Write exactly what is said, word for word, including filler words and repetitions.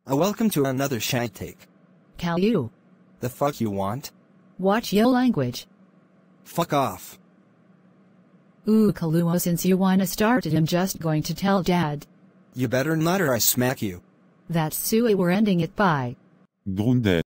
Uh, welcome to another shank take. Calliou. The fuck you want? Watch yo language. Fuck off. Ooh, Calliou, since you wanna start it, I'm just going to tell Dad. You better not or I smack you. That's Sue, we're ending it. Bye. Grunde.